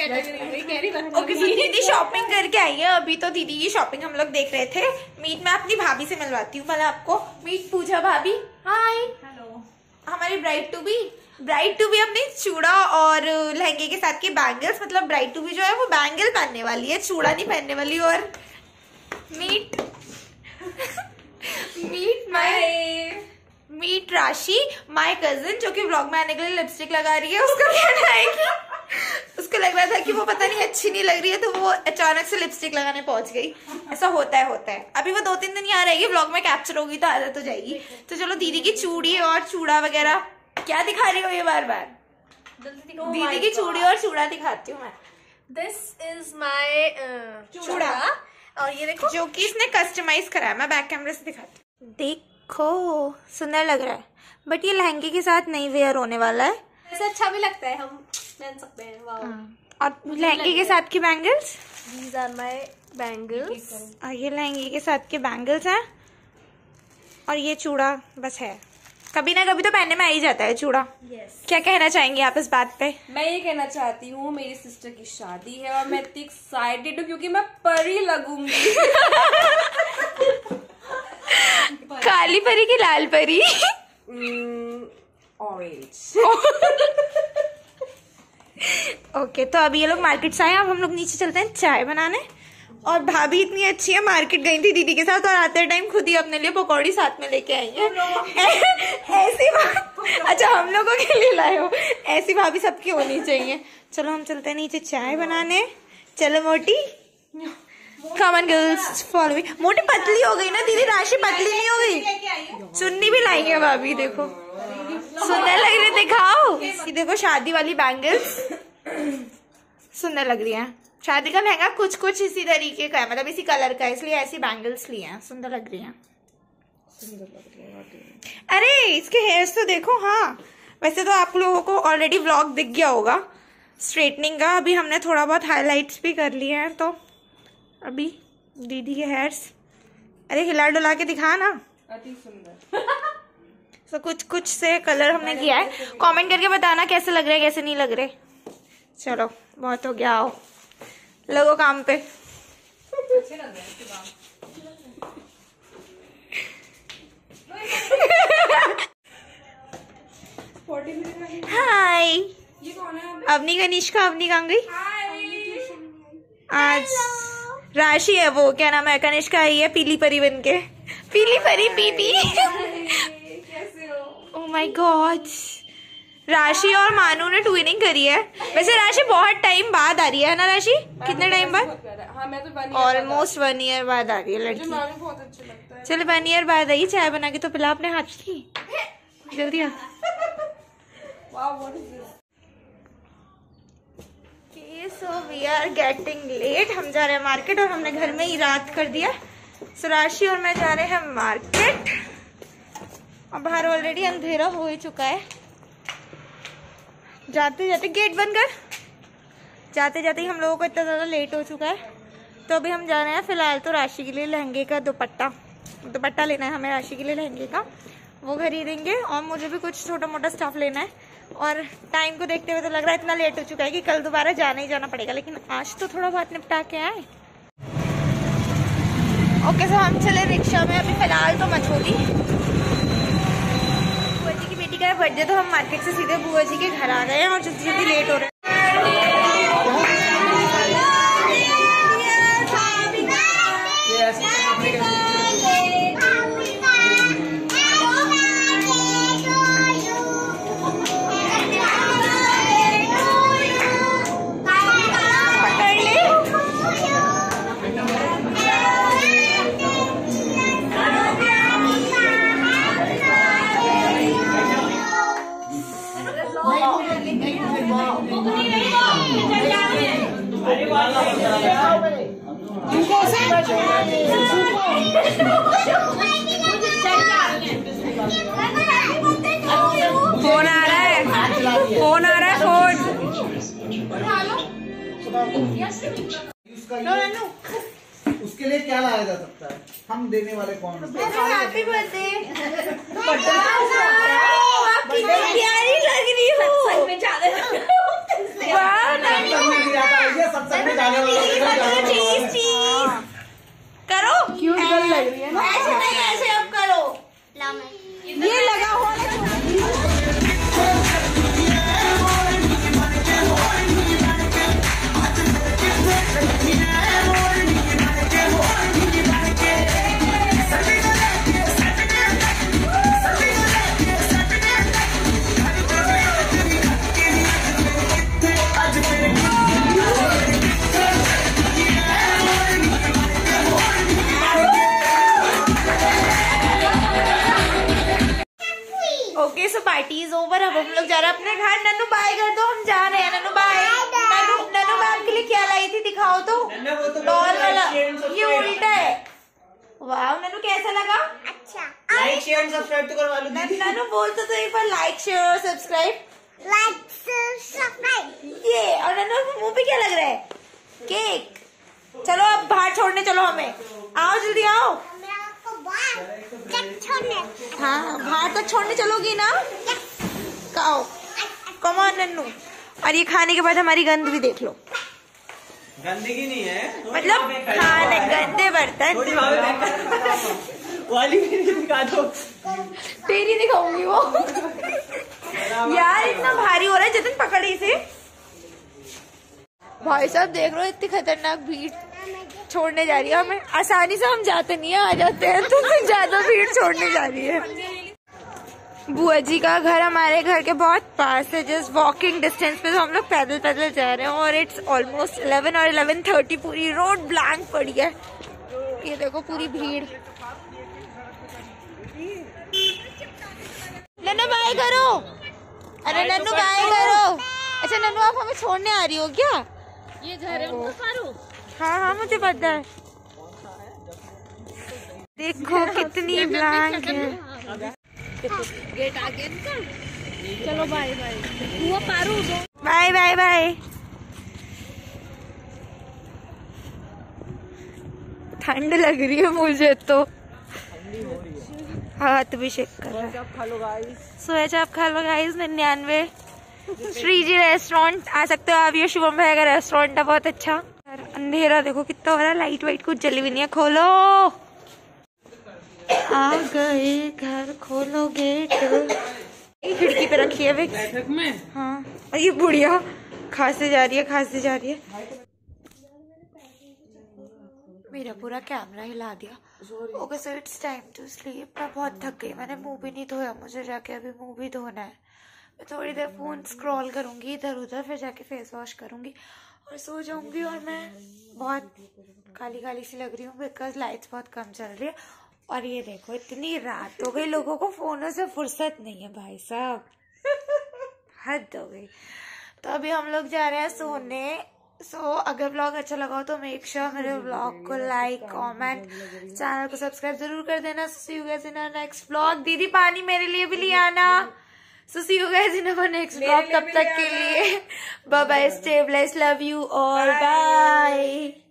Okay, दीदी shopping करके आई है अभी। तो दीदी की शॉपिंग हम लोग देख रहे थे। मीट मैं अपनी भाभी से मिलवाती हूँ पहले आपको। मीट पूजा भाभी, हाय। हेलो। हमारी ब्राइड टू बी अपनी चूड़ा और लहंगे के साथ के बैंगल्स, मतलब ब्राइड टू बी जो है वो बैंगल पहनने वाली है, चूड़ा नहीं पहनने वाली। और मीट राशि माय कजिन, जो कि व्लॉग में आने के लिए लिपस्टिक लगा रही है। उसका कहना है कि उसको लग रहा था कि वो पता नहीं अच्छी नहीं लग रही है, तो वो अचानक से लिपस्टिक लगाने पहुंच गई। ऐसा होता है। अभी वो 2-3 दिन यहाँ रहेगी, व्लॉग में कैप्चर होगी तो आदत हो जाएगी। तो चलो दीदी की चूड़ी और चूड़ा वगैरह क्या दिखा रही हो ये बार बार? दीदी की चूड़ी और चूड़ा दिखाती हूँ मैं। दिस इज माय चूड़ा, और ये देखो जो कि इसने कस्टमाइज करा है। मैं बैक कैमरे से दिखाती हूँ। देखो सुंदर लग रहा है, बट ये लहंगे के साथ नहीं वेयर होने वाला है। ऐसे अच्छा भी लगता है, हम पहन सकते हैं। वाओ। और लहंगे के साथ के bangles, these are my bangles. और ये लहंगे के साथ के बैंगल्स हैं। और ये चूड़ा बस है, कभी ना कभी तो पहनने में आ ही जाता है चूड़ा। क्या कहना चाहेंगे आप इस बात पे? मैं ये कहना चाहती हूँ, मेरी सिस्टर की शादी है और मैं इतनी एक्साइटेड हूँ क्योंकि मैं परी लगूंगी। काली परी की लाल परी? ऑरेंज। ओके, तो अभी ये लोग मार्केट से आए, अब हम लोग नीचे चलते हैं चाय बनाने। और भाभी इतनी अच्छी है, मार्केट गई थी दीदी के साथ और आते टाइम खुद ही अपने लिए पकौड़ी साथ में लेके आई है। ऐसी अच्छा, हम लोगों के लिए लाए हो। ऐसी भाभी सबकी होनी चाहिए। चलो हम चलते हैं नीचे चाय बनाने। चलो मोटी, come on girls follow me. मोटी पतली हो गई ना दीदी, राशि पतली नहीं हो गई। चुन्नी भी लाई है भाभी, देखो सुंदर लग रही, दिखाओ। ये देखो शादी वाली बैंगल्स सुंदर लग रही है। शादी का लहंगा कुछ इसी तरीके का है, मतलब इसी कलर का है, इसलिए ऐसी बैंगल्स ली हैं। सुंदर लग रही हैं। अरे इसके हेयर्स तो देखो। हाँ, वैसे तो आप लोगों को ऑलरेडी व्लॉग दिख गया होगा स्ट्रेटनिंग का। अभी हमने थोड़ा बहुत हाइलाइट्स भी कर लिए हैं। तो अभी दीदी के हेयर्स, अरे हिला डुला के दिखा ना। अति सुंदर। तो कुछ से कलर हमने किया है। कमेंट करके बताना कैसे लग रहे हैं, कैसे नहीं लग रहे। चलो बहुत हो गया, आओ लगो काम पे। अच्छे लग रहे हैं। हाय, ये कौन है? अवनी कनिष्का। अवनी कहाँ गई? आज राशि है, वो क्या नाम है, कनिष्का आई है पीली परी बन के। पीली परी पीपी। कैसे हो? ओह माय गॉड, राशि और मानू ने ट्विनिंग करी है। वैसे राशि बहुत टाइम बाद आ रही है ना राशि? कितने टाइम बाद? हाँ, मैं तो ऑलमोस्ट 1 ईयर बाद आ रही है लड़की। बहुत अच्छा लगता है। चलो 1 ईयर बाद आई। चाय बना के तो पिला अपने हाथ की, जल्दी आ। So we are getting late. हम जा रहे हैं मार्केट और हमने घर में ही रात कर दिया। सो राशि और मैं जा रहे हैं मार्केट। और बाहर ऑलरेडी अंधेरा हो ही चुका है। जाते जाते गेट बंद कर। जाते जाते ही हम लोगों को इतना ज़्यादा लेट हो चुका है। तो अभी हम जा रहे हैं फिलहाल तो राशि के लिए लहंगे का दुपट्टा लेना है हमें राशि के लिए लहंगे का, वो खरीदेंगे। और मुझे भी कुछ छोटा मोटा स्टफ लेना है। और टाइम को देखते हुए तो लग रहा है इतना लेट हो चुका है कि कल दोबारा जाना ही जाना पड़ेगा, लेकिन आज तो थोड़ा बहुत निपटा के आए। ओके, सो हम चले रिक्शा में अभी फिलहाल तो मछोली। बुआ जी की बेटी का है बर्थडे, तो हम मार्केट से सीधे बुआ जी के घर आ गए हैं और जल्दी लेट हो रहे हैं। फोन आ रहा है, फोन आ रहा है, फोन। उसके लिए क्या लाया जा सकता है? हम देने वाले कौन हैं? Happy birthday. प्यारी लग रही हो। Party is over. अब हम लोग जा रहे हैं अपने घर। नन्नू बाय कर दो, हम जा रहे हैं। नन्नू बाय। नन्नू नन्नू मैं आपके लिए क्या लाई थी, दिखाओ तो। डॉल वाला, ये उल्टा है। वाह नन्नू कैसा लगा? अच्छा। लाइक शेयर एंड सब्सक्राइब तो करवा लो दीदी। नन्नू बोल तो एक बार लाइक शेयर और सब्सक्राइब। Like subscribe. ये और नन्नू मुंह पे क्या लग रहा है? केक। चलो अब बाहर छोड़ने चलो हमें। आओ जल्दी आओ। हाँ बाहर तक छोड़ने चलोगी ना? आओ कम ऑन नन्नू। और ये खाने के बाद हमारी गंद भी देख लो। गंदगी नहीं है, मतलब खाने गंदे बर्तन। वाली मेरी दिखा दो। तेरी दिखाऊंगी वो। यार इतना भारी हो रहा है, जतन पकड़े इसे। भाई साहब देख रहे हो, इतनी खतरनाक भीड़ छोड़ने जा रही है हमें। आसानी से हम जाते नहीं है, आ जाते हैं, तो फिर ज्यादा भीड़ छोड़ने जा रही है। बुआ जी का घर हमारे घर के बहुत पास है, जस्ट वॉकिंग डिस्टेंस पे। तो हम लोग पैदल पैदल जा रहे हैं और इट्स ऑलमोस्ट 11 और 11:30। पूरी रोड ब्लैंक पड़ी है। ये देखो पूरी भीड़। नन्नू बाय करो। अरे नन्नू बाय करो। अच्छा नन्नू आप हमें छोड़ने आ रही हो क्या? ये घर है उनको। हाँ हाँ मुझे पता है। देखो कितनी ब्लैंक है। गेट आगे इनका। चलो बाय बाय। वो पारू बाय बाय बाय। ठंड लग रही है मुझे तो। हाथ भी शेक कर रहा है। सोया चाप खा लो गाइस। 99 श्रीजी रेस्टोरेंट आ सकते हो आप। ये शुभम भाई का रेस्टोरेंट है, बहुत अच्छा। अंधेरा देखो कितना हो रहा है, लाइट वाइट कुछ जली भी नहीं है। खोलो, आ गए घर, खोलो गेट। खिड़की पे रखी है बैठक में। हाँ और ये बुढ़िया खांसते जा रही है, खांसते जा रही है। मेरा पूरा कैमरा हिला दिया। Okay so it's time to sleep. मैं बहुत थक गई, मैंने मुंह भी नहीं धोया। मुझे जाके अभी मुंह भी धोना है। मैं थोड़ी देर फोन स्क्रॉल करूंगी इधर उधर, फिर जाके फेस वॉश करूंगी और सो जाऊंगी। और मैं बहुत काली काली सी लग रही हूँ बिकॉज लाइट्स बहुत कम चल रही है। और ये देखो इतनी रात हो गई, लोगों को फोनों से फुर्सत नहीं है भाई साहब। हद हो गई। तो अभी हम लोग जा रहे हैं सोने। अगर व्लॉग अच्छा लगा हो तो मेक श्योर मेरे व्लॉग को लाइक, कमेंट, चैनल को सब्सक्राइब जरूर कर देना। See you guys in our next vlog. दीदी पानी मेरे लिए भी ले आना। See you guys in our next vlog. तब तक के लिए bye bye, stay blessed, love you और बाय।